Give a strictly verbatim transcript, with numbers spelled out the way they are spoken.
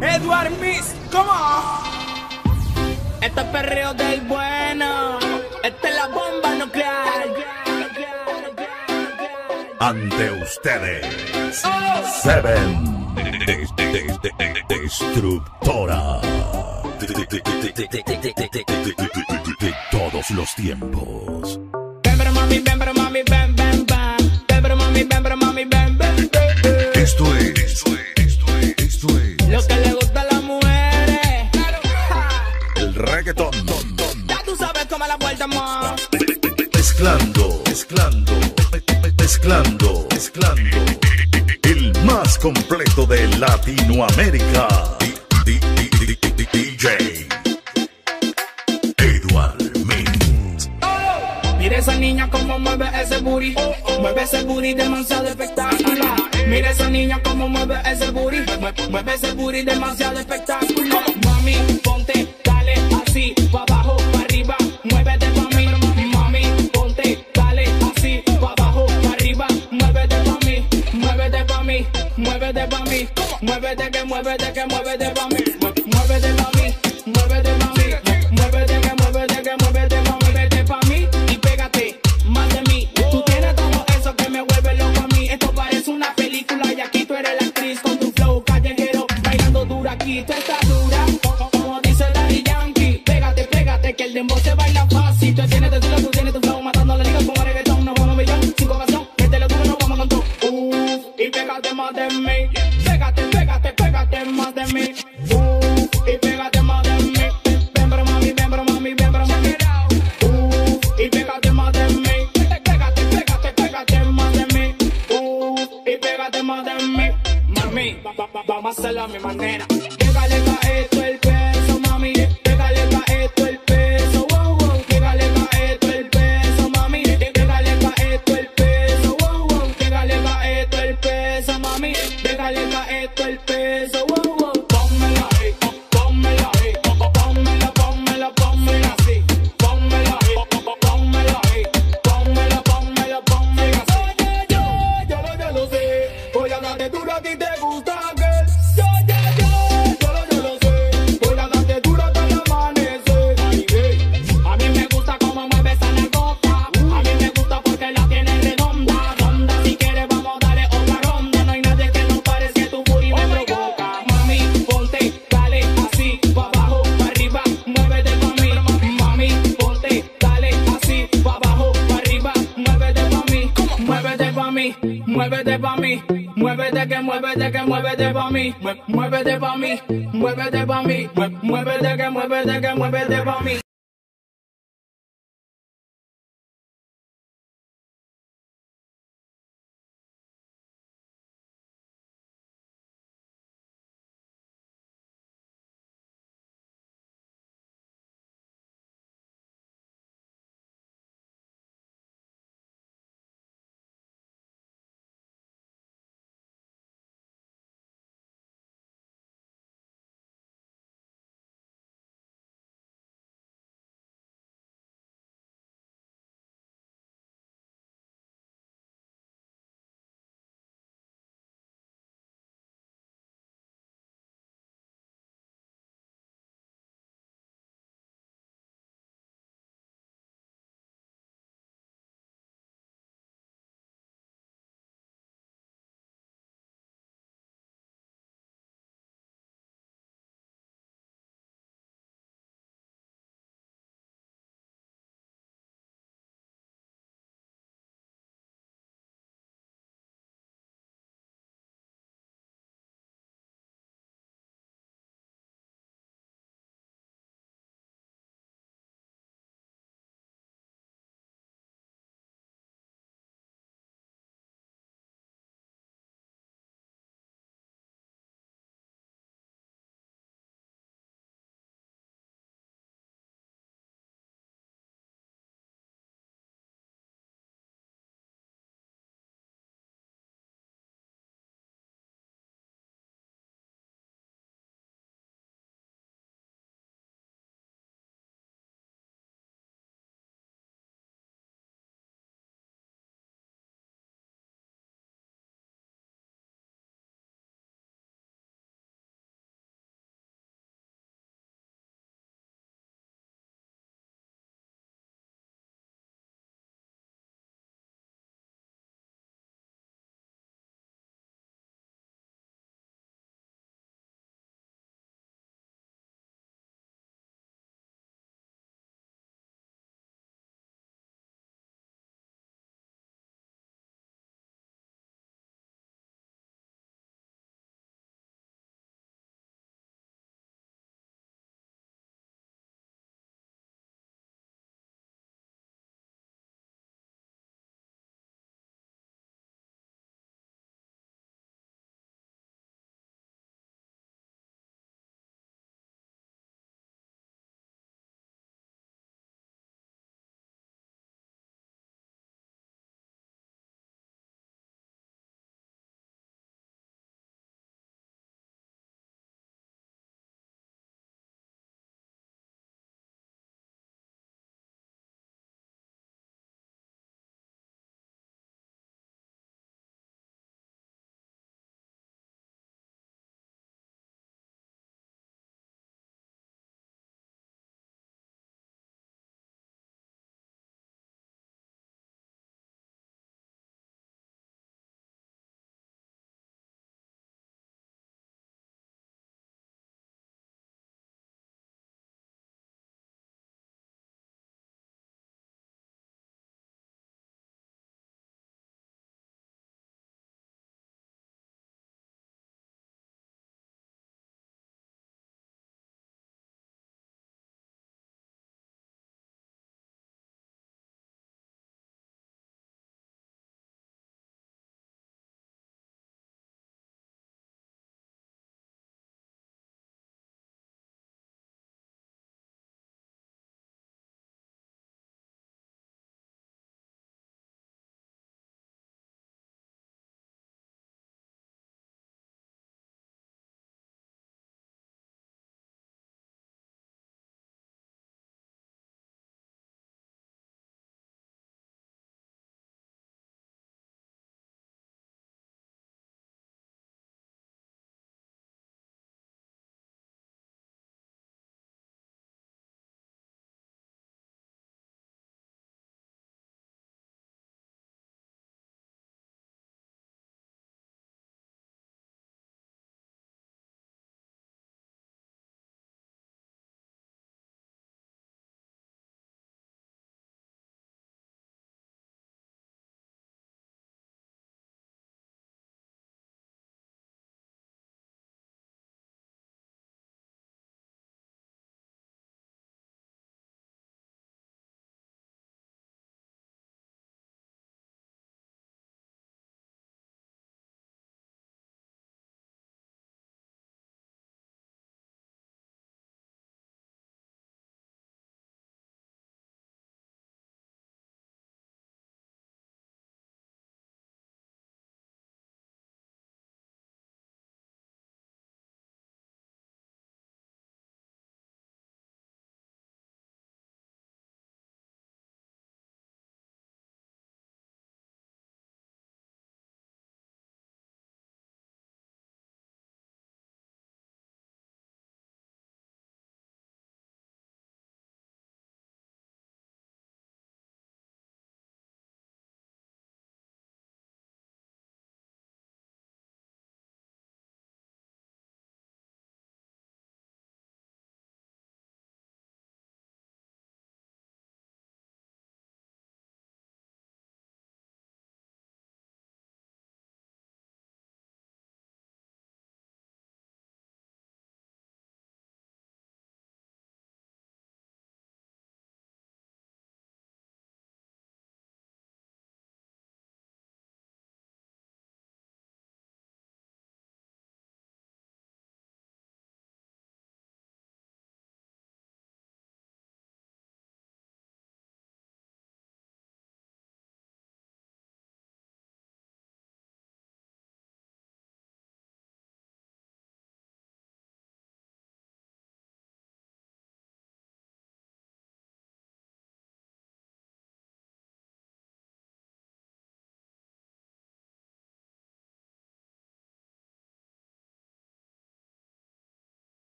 Edward Miss, ¿cómo? Este es perreo del bueno. Esta es la bomba nuclear. Ante ustedes, Seven de, de, de, de, Destructora de todos los tiempos. Ven, pero mami, ven, pero mami, ven, ven, ven. Ven, pero mami, ven, pero mami, ven, ven, ven. Esto es, esto es, esto es, esto es lo que le gusta a las mujeres. el reggaetón. Ya tú sabes cómo la vuelta más. Mezclando, mezclando, mezclando, mezclando. El más completo de Latinoamérica. D J Edward Miss. Mira esa niña como mueve ese booty. Mueve ese booty demasiado espectacular. Mira esa niña como mueve ese booty. Mueve, mueve ese booty demasiado espectacular. Mami, ponte, dale así, pa' abajo, pa' arriba. Muévete pa' mí. Mami, ponte, dale así, pa' abajo, pa' arriba. Muévete pa' mí, muévete pa' mí, muévete pa' mí. Muévete que muévete que muévete pa' mí. Muévete pa' mí, muévete pa' mí. Muévete que muévete que muévete pa' mí. Muévete pa' mí y pégate más de mí. Tú tienes todo eso que me vuelve loco a mí. Esto parece una película y aquí tú eres la actriz con tu flow callejero. Bailando dura aquí, tú estás dura. Como dice Daddy Yankee. Pégate, pégate que el dembow se baila fácil. Tú tienes tu estilo, tú tienes tu flow. Matando la liga como reggaetón. Nos vamos a millón, sin ocasión. Mételo duro, nos vamos con todo. Uf, y pégate más de mí. Pégate, pégate, pégate más de mí. Uf, y pégate más de mí. Ven, pero mami, ven, pero mami, ven, pero mami. Uf, y pégate más de mí. Pégate, pégate, pégate más de mí. Uf, y pégate más de mí. Mami, va, va, va, vamos a hacerlo a mi manera. Pégale pa' esto el peso, mami. Pégale pa' esto el peso, wow, wow. Pégale pa' esto el peso, mami. Pégale pa' esto el peso, wow, wow. Pégale pa' esto el peso, mami. Pégale pa' esto el peso, wow, wow. Pónmela ahí, pónmela ahí, pónmela, pónmela, pónmela así. Pónmela ahí, pónmela ahí, pónmela, pónmela, pónmela así. Oye, yo, yo lo, yo lo sé. Voy a darte duro, a ti te gusta, girl. Yo, yo, yo, yo lo, yo lo sé. Voy a darte duro hasta el amanecer. Ay, hey. A mí me gusta cómo mueve esa nalgota. A mí me gusta porque la tiene redonda. Ronda, si quieres vamos a darle otra ronda. No hay nadie que nos pare que tu booty me provoca. Mami, ponte, dale así, pa' abajo, pa' arriba. Muévete pa' mí. Mami, ponte, dale así, pa' abajo, pa' arriba. Muévete pa' mí, muévete pa' mí, muévete pa' mí. Muévete que muévete que muévete pa' mí. Muévete pa' mí, muévete pa' mí. Muévete que muévete que muévete pa' mí.